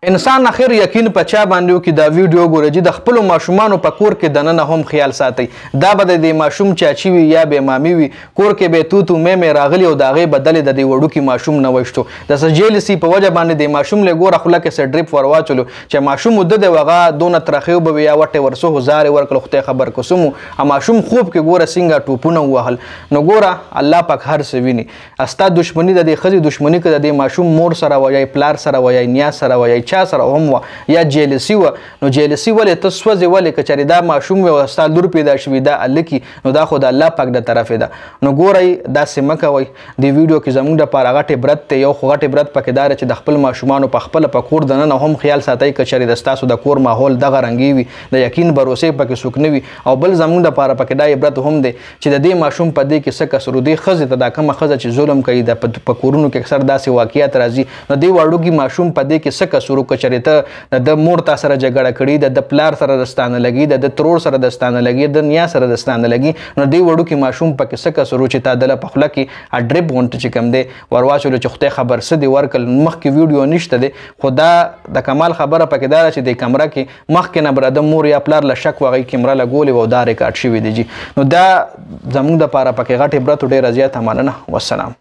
انسان اخر یقین په چا باندې وکړي دا ویډیو ګوري چې د خپلو ماشومانو په کور کې دننه هم خیال ساتي دا به د ماشوم چاچي وي یا به مامي وي کور کې به توتو مې راغلی او د هغې بدلې د دې وړوکي ماشوم نه وشتو د جیلسي په وجه باندې د ماشوم له ګوره خوله کې څه ډریپ ور واچولو چې ماشوم د د هغه دونه ترخې وبه وي یا وټې ورسو هزارې ورکړل خدای خبر کوسمو ماشوم خوب کې ګوره څنګه ټوپونه ووهل نو ګوره الله پاک هر څه ویني ستا دشمني د دې ښځې دشمني که د دې ماشوم مور سره وایي پلار سره وایي نیا سره وایي چا سره هم وه یا جیلسي وه نو جیلسي ولې ته سوځې ولې که چېرې دا ماشوم وي او ستا لور پیدا شوي دا هلکي نو دا خو د الله پاک د طرفې ده نو ګورئ داسې مه کوئ دې ویډیو کې زموږ دپاره غټ عبرت دی یو خو غټ عبرت پکې دا چې د خپل ماشومانو په خپله په کور دننه هم خیال ساتئ که چېرې د ستاسو د کور ماحول دغه رنګي وي د یقین بروسې پکې څوک نه وي او بل زموږ دپاره پکې دا عبرت هم دی چې د دې ماشوم په دې کې څه کسر و دې ښځې ته دا کومه ښځه چې ظلم کوي په کورونو کې اکثر داسې واقعیات راځي نو دې وړوکي ماشوم په دې کې څه کسر و که چېرې ته د مور تا سره جګړه کړي د پلار سره دستانه لګي د ترور سره دستانه لګي د نیا سره دستانه لګي نو دې وړوکي ماشوم پکې څه کسر و چې تا دله په خوله کې ډریپ غونټه چې کوم دی ور واچولو چې خدای خبر څه دې ورکړل مخکې ویډیو نشته دی خو دا د کمال خبره پکې دا ده چې د کمره کې مخکې نه به د مور یا پلار له شک وغې کیمره لګولې وه او دا ریکارډ شوي دی جي نو دا زموږ دپاره پکې غټ عبرت ډېره زیاته مننه والسلام